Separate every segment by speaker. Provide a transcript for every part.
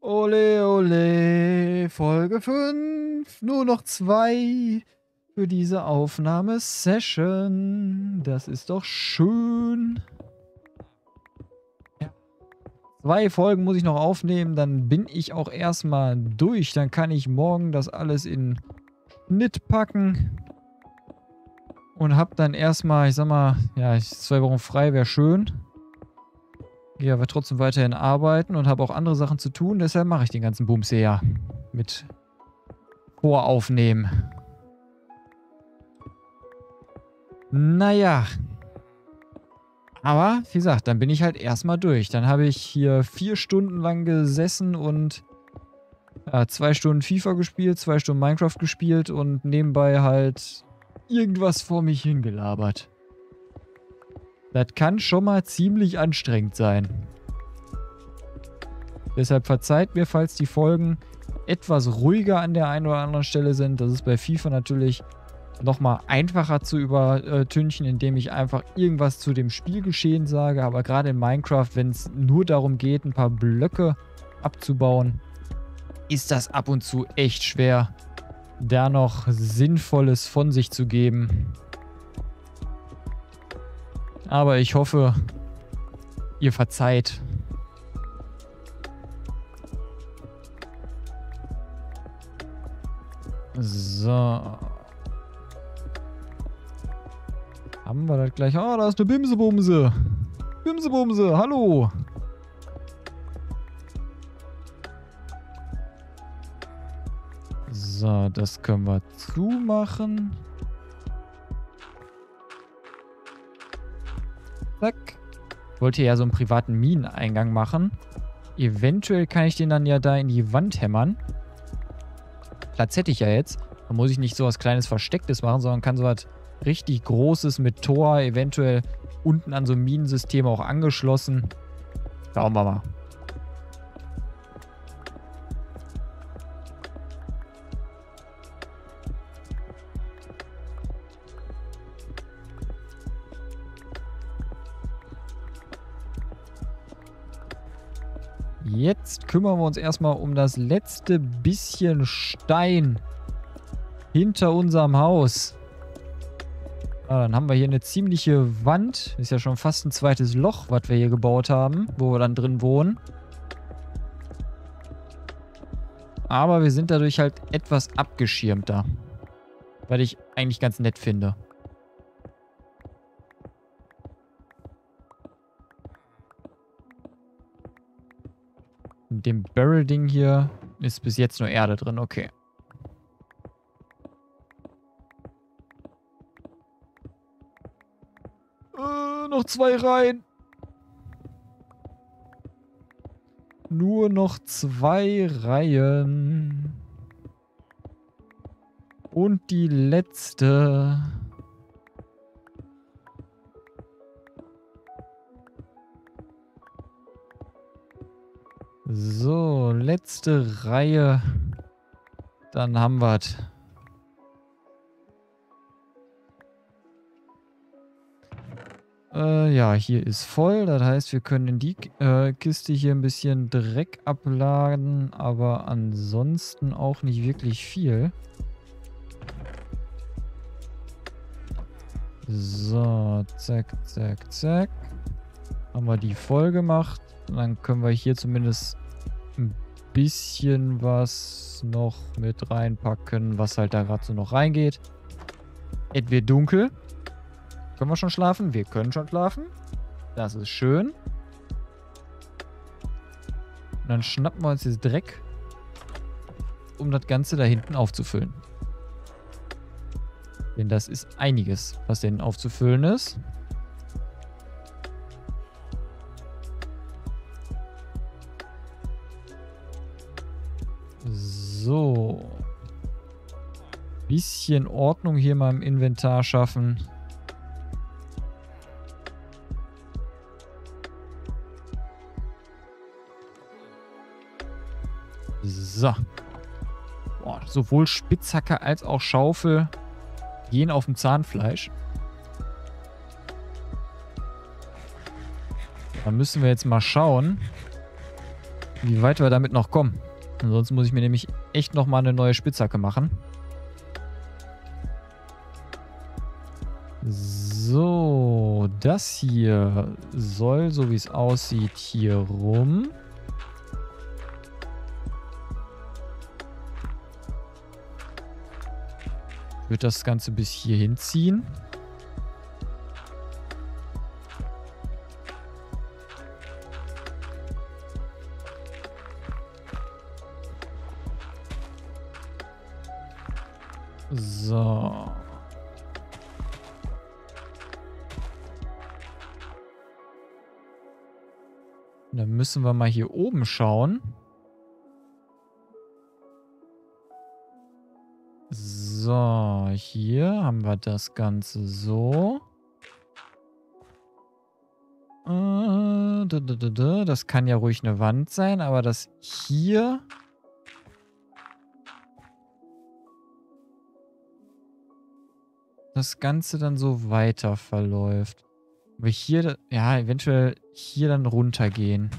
Speaker 1: Ole, ole, Folge 5, nur noch 2 für diese Aufnahmesession. Das ist doch schön. Ja. 2 Folgen muss ich noch aufnehmen, dann bin ich auch erstmal durch. Dann kann ich morgen das alles in Schnitt packen. Und hab dann erstmal, ich sag mal, ja, 2 Wochen frei wäre schön. Gehe aber trotzdem weiterhin arbeiten und habe auch andere Sachen zu tun. Deshalb mache ich den ganzen Bums hier ja mit Voraufnehmen. Naja. Aber, wie gesagt, dann bin ich halt erstmal durch. Dann habe ich hier 4 Stunden lang gesessen und 2 Stunden FIFA gespielt, 2 Stunden Minecraft gespielt und nebenbei halt irgendwas vor mich hingelabert. Das kann schon mal ziemlich anstrengend sein. Deshalb verzeiht mir, falls die Folgen etwas ruhiger an der einen oder anderen Stelle sind. Das ist bei FIFA natürlich nochmal einfacher zu übertünchen, indem ich einfach irgendwas zu dem Spielgeschehen sage. Aber gerade in Minecraft, wenn es nur darum geht, ein paar Blöcke abzubauen, ist das ab und zu echt schwer, da noch Sinnvolles von sich zu geben. Aber ich hoffe, ihr verzeiht. So. Haben wir das gleich? Oh, da ist eine Bimsebumse. Bimsebumse, hallo. So, das können wir zumachen. Zack. Ich wollte ja so einen privaten Mineneingang machen. Eventuell kann ich den dann ja da in die Wand hämmern. Platz hätte ich ja jetzt. Da muss ich nicht so was kleines Verstecktes machen, sondern kann so was richtig Großes mit Tor, eventuell unten an so ein Minensystem auch angeschlossen. Schauen wir mal. Jetzt kümmern wir uns erstmal um das letzte bisschen Stein hinter unserem Haus. Dann haben wir hier eine ziemliche Wand. Ist ja schon fast ein zweites Loch, was wir hier gebaut haben, wo wir dann drin wohnen. Aber wir sind dadurch halt etwas abgeschirmter. Was ich eigentlich ganz nett finde. In dem Barrel-Ding hier ist bis jetzt nur Erde drin, okay. Noch 2 Reihen. Nur noch 2 Reihen. Und die letzte. So, letzte Reihe. Dann haben wir es. Ja, hier ist voll. Das heißt, wir können in die Kiste hier ein bisschen Dreck abladen, aber ansonsten auch nicht wirklich viel. So, zack, zack, zack. Haben wir die voll gemacht. Und dann können wir hier zumindest ein bisschen was noch mit reinpacken, was halt da gerade so noch reingeht. Es wird dunkel. Können wir schon schlafen? Wir können schon schlafen. Das ist schön. Und dann schnappen wir uns jetzt Dreck, um das Ganze da hinten aufzufüllen. Denn das ist einiges, was denn aufzufüllen ist. So. Bisschen Ordnung hier mal im Inventar schaffen. So. Boah, sowohl Spitzhacke als auch Schaufel gehen auf dem Zahnfleisch. Da müssen wir jetzt mal schauen, wie weit wir damit noch kommen. Ansonsten muss ich mir nämlich echt nochmal eine neue Spitzhacke machen. So, das hier soll, so wie es aussieht, hier rum. Ich würde das Ganze bis hier hinziehen. So. Dann müssen wir mal hier oben schauen. So, hier haben wir das Ganze so. Das kann ja ruhig eine Wand sein, aber das hier... das Ganze dann so weiter verläuft. Aber hier, ja, eventuell hier dann runtergehen.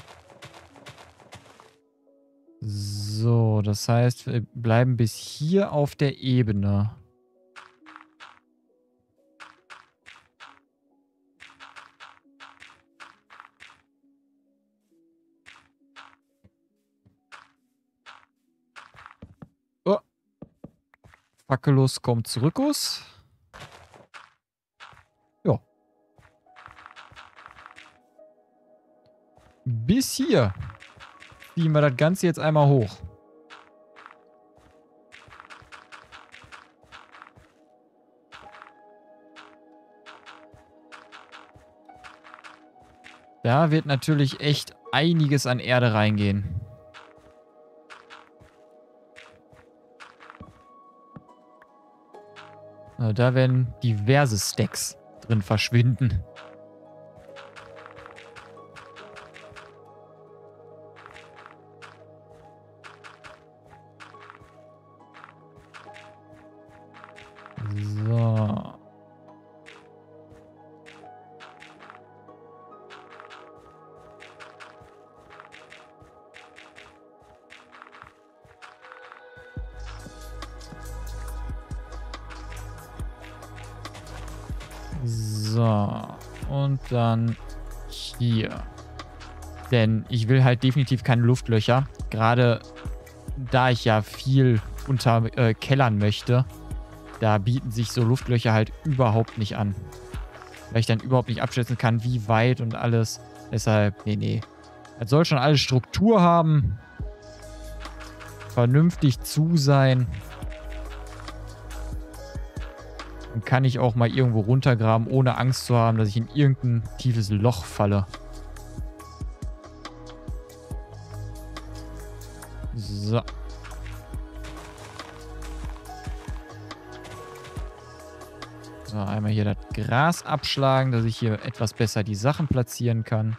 Speaker 1: So, das heißt, wir bleiben bis hier auf der Ebene. Oh. Fackelus kommt zurückus. Ja. Bis hier. Ziehen wir das Ganze jetzt einmal hoch. Da wird natürlich echt einiges an Erde reingehen. Also da werden diverse Stacks drin verschwinden. So. So. Und dann hier. Denn ich will halt definitiv keine Luftlöcher. Gerade da ich ja viel kellern möchte. Da bieten sich so Luftlöcher halt überhaupt nicht an. Weil ich dann überhaupt nicht abschätzen kann, wie weit und alles. Deshalb, nee. Es soll schon alles Struktur haben. Vernünftig zu sein. Dann kann ich auch mal irgendwo runtergraben, ohne Angst zu haben, dass ich in irgendein tiefes Loch falle. So. So, einmal hier das Gras abschlagen, dass ich hier etwas besser die Sachen platzieren kann.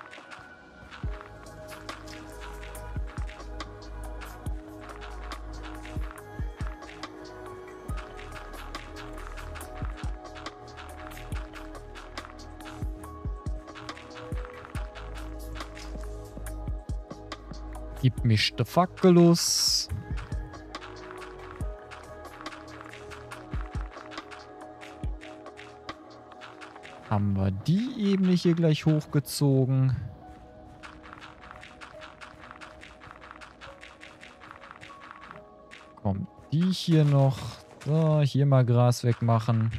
Speaker 1: Gib mich der Fackelus. Haben wir die Ebene hier gleich hochgezogen. Kommt die hier noch. So, hier mal Gras wegmachen.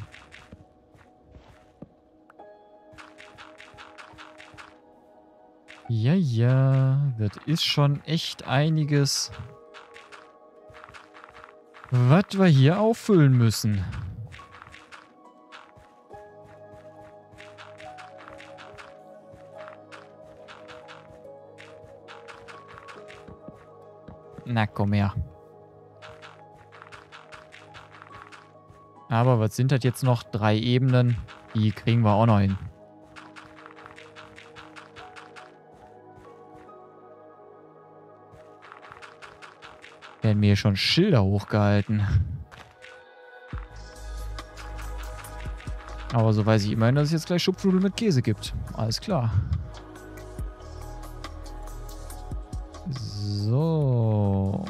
Speaker 1: Ja, das ist schon echt einiges, was wir hier auffüllen müssen. Na, komm her. Aber was sind das jetzt noch? 3 Ebenen. Die kriegen wir auch noch hin. Werden mir hier schon Schilder hochgehalten. Aber so weiß ich immerhin, dass es jetzt gleich Schupfnudeln mit Käse gibt. Alles klar. So.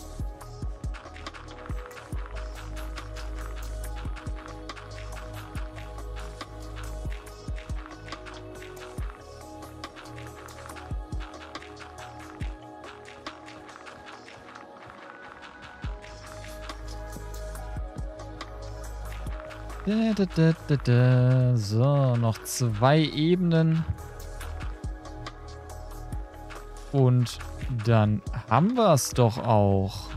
Speaker 1: So, noch 2 Ebenen. Und dann haben wir es doch auch.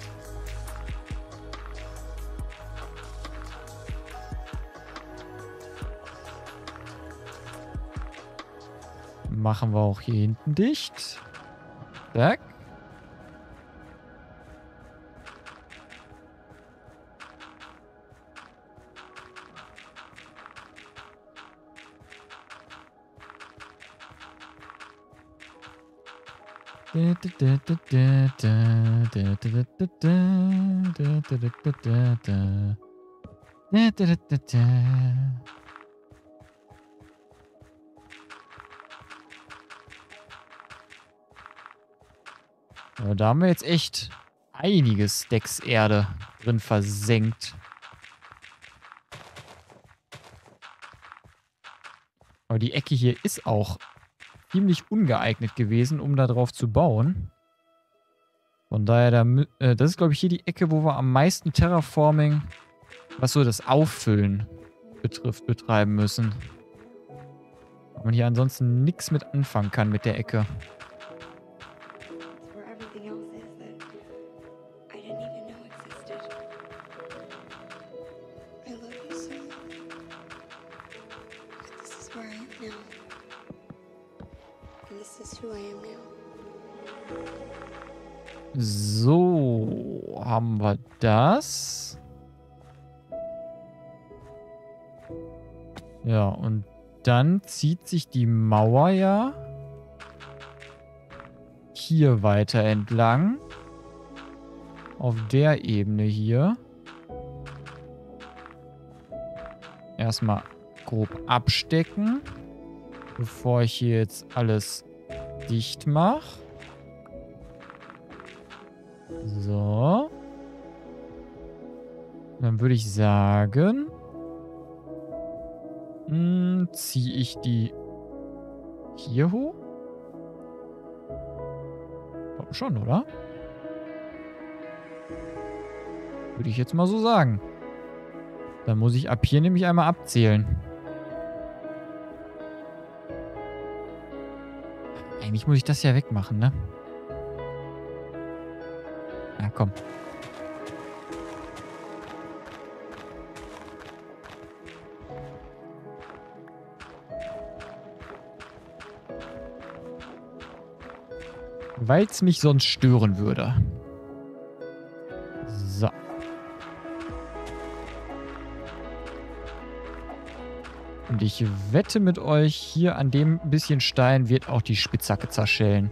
Speaker 1: Machen wir auch hier hinten dicht. Zack. Aber da haben wir jetzt echt einige Stacks Erde drin versenkt. Aber die Ecke hier ist auch ziemlich ungeeignet gewesen, um da drauf zu bauen. Von daher, das ist, glaube ich, hier die Ecke, wo wir am meisten Terraforming, was so das Auffüllen betrifft, betreiben müssen. Weil man hier ansonsten nichts mit anfangen kann mit der Ecke. So, haben wir das. Ja, und dann zieht sich die Mauer ja hier weiter entlang. Auf der Ebene hier. Erstmal grob abstecken, bevor ich hier jetzt alles dicht mache. So. Dann würde ich sagen, ziehe ich die hier hoch? Glaub schon, oder? Würde ich jetzt mal so sagen. Dann muss ich ab hier nämlich einmal abzählen. Eigentlich muss ich das ja wegmachen, ne? Na komm. Weil es mich sonst stören würde. So. Und ich wette mit euch, hier an dem bisschen Stein wird auch die Spitzhacke zerschellen.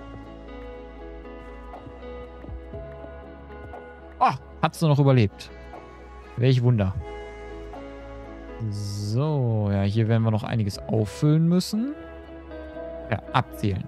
Speaker 1: Oh, hat's nur noch überlebt. Welch Wunder. So, ja, hier werden wir noch einiges auffüllen müssen. Ja, abzählen.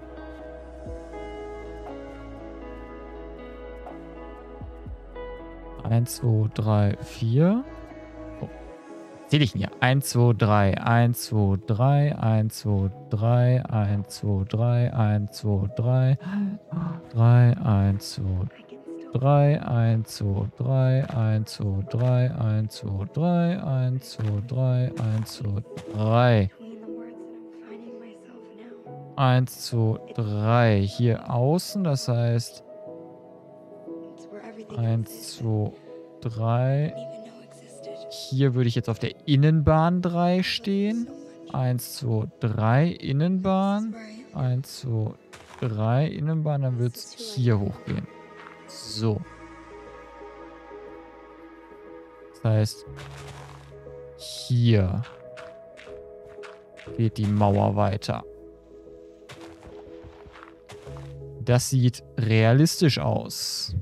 Speaker 1: Eins, 2, 3, 4. Oh. Zähle ich hier. 1, 2, 3, 1, 2, 3, 1, 2, 3, 1, 2, 3, 1, 2, 3, 3, 1, 2, 3, 1, 2, 3, 1, 2, 3, 1, 2, 3, 1, 2, 3, 1, 2, 3. 1, 2, 3. Hier außen, das heißt 1, 2, 3. Hier würde ich jetzt auf der Innenbahn 3 stehen. 1, 2, 3 Innenbahn. 1, 2, 3 Innenbahn. Dann wird es hier hochgehen. So. Das heißt, hier geht die Mauer weiter. Das sieht realistisch aus.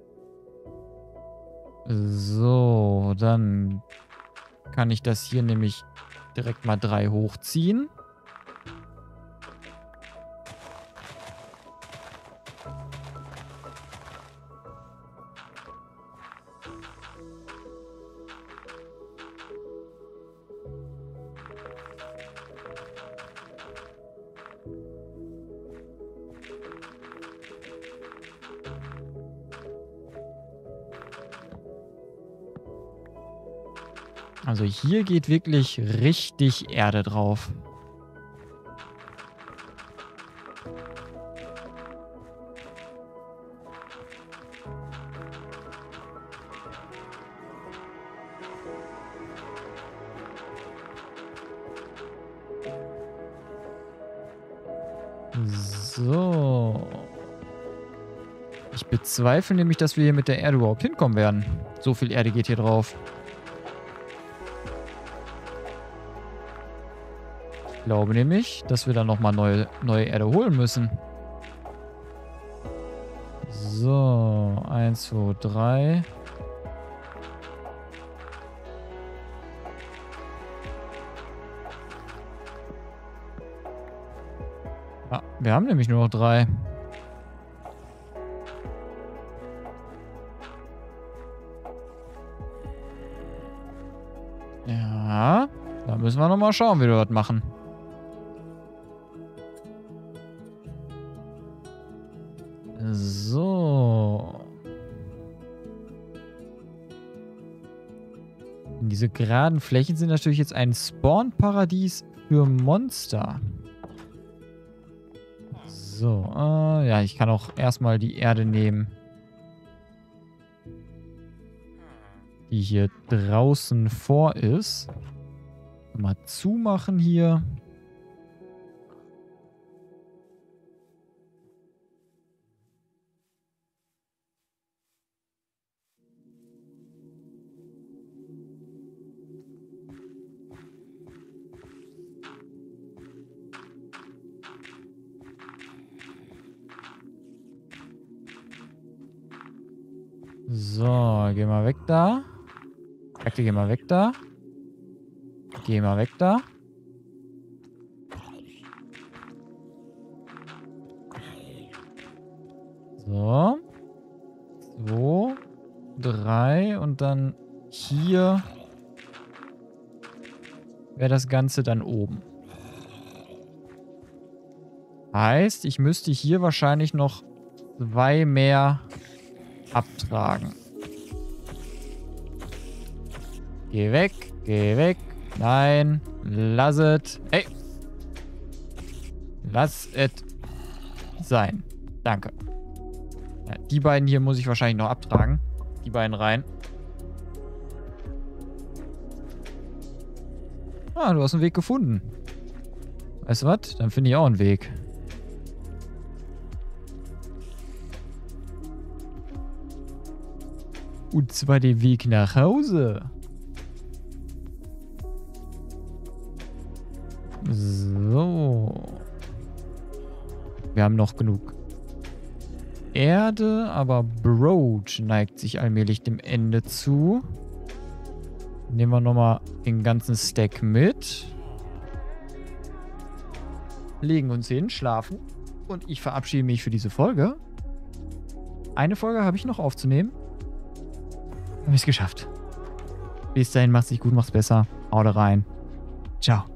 Speaker 1: So, dann kann ich das hier nämlich direkt mal 3 hochziehen. Also hier geht wirklich richtig Erde drauf. So. Ich bezweifle nämlich, dass wir hier mit der Erde überhaupt hinkommen werden. So viel Erde geht hier drauf. Ich glaube nämlich, dass wir dann nochmal neue Erde holen müssen. So. 1, 2, 3. Ah, wir haben nämlich nur noch 3. Ja, da müssen wir nochmal schauen, wie wir das machen. So. Diese geraden Flächen sind natürlich jetzt ein Spawn-Paradies für Monster. So, ja, ich kann auch erstmal die Erde nehmen, die hier draußen vor ist. Mal zumachen hier. So, geh mal weg da. Geh mal weg da. Geh mal weg da. So. 2, 3 und dann hier wäre das Ganze dann oben. Heißt, ich müsste hier wahrscheinlich noch 2 mehr abtragen. Geh weg, geh weg. Nein, lass es. Ey. Lass es sein. Danke. Ja, die beiden hier muss ich wahrscheinlich noch abtragen. Die beiden rein. Ah, du hast einen Weg gefunden. Weißt du was? Dann finde ich auch einen Weg. Und zwar den Weg nach Hause. So. Wir haben noch genug Erde, aber Broach neigt sich allmählich dem Ende zu. Nehmen wir nochmal den ganzen Stack mit. Legen uns hin, schlafen. Und ich verabschiede mich für diese Folge. Eine Folge habe ich noch aufzunehmen. Habe ich es geschafft. Bis dahin, macht's nicht gut, macht's besser. Haut rein. Ciao.